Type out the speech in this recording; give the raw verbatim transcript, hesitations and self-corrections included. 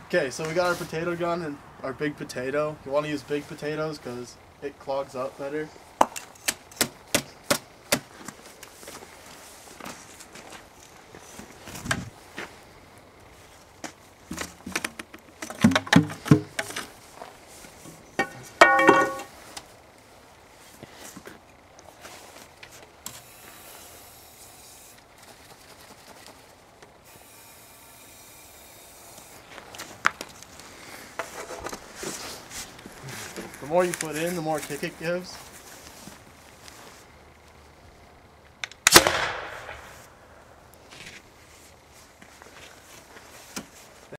Okay, so we got our potato gun and our big potato. You want to use big potatoes because it clogs up better. The more you put in, the more kick it gives.